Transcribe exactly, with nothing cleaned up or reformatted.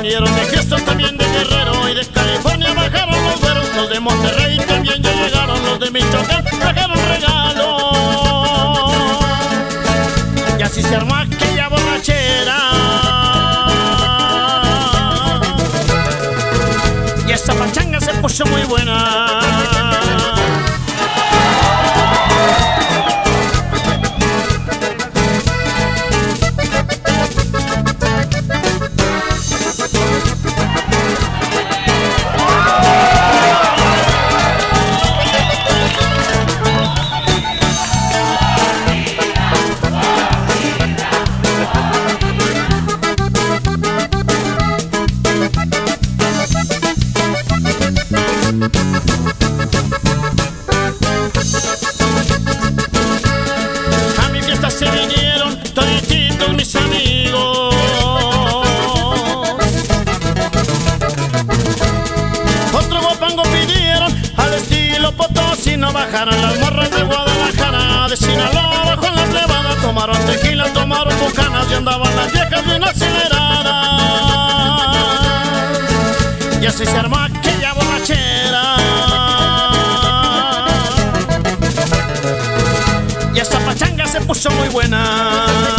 vinieron de Houston, también de Guerrero, y de California bajaron los güeros. Los de Monterrey también ya llegaron, los de Michoacán trajeron regalos. Y así se armó aquella borrachera, y esa pachanga se puso muy buena. A mi fiesta se vinieron todititos mis amigos. Otro guapango pidieron al estilo Potosí. No bajaran las morras de Guadalajara, de Sinaloa bajo en la plebada. Tomaron tequila, tomaron bucanas y andaban las viejas bien aceleradas. Y así se armó aquella borrachera, y esta pachanga se puso muy buena.